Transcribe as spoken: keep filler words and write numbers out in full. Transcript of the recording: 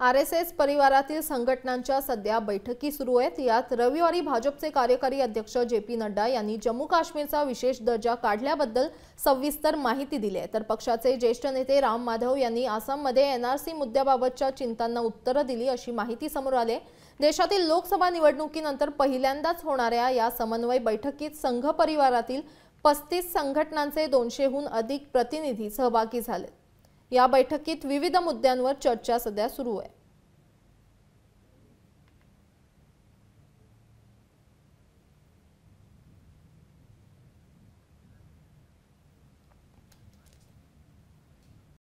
R S S परिवारातील संघटनांच्या सध्या बैठकी सुरू आहेत। यात रविवारी भाजपचे कार्यकारी अध्यक्ष जे पी नड्डा यांनी जम्मू काश्मीरचा विशेष दर्जा काढल्याबद्दल सविस्तर माहिती दिली आहे। तर पक्षाचे ज्येष्ठ नेते राम माधव यांनी आसाममध्ये एन आर सी मुद्द्याबाबतच्या चिंतांना उत्तरे दिली अशी माहिती समोर आली। देशातील लोकसभा निवडणुकीनंतर पहिल्यांदाच होणाऱ्या या समन्वय बैठकीत संघ परिवारातील पस्तीस संघटनांचे दोनशेहून अधिक प्रतिनिधी सहभागी झाले। या बैठकीत विविध मुद्द्यांवर चर्चा सध्या सुरू आहे।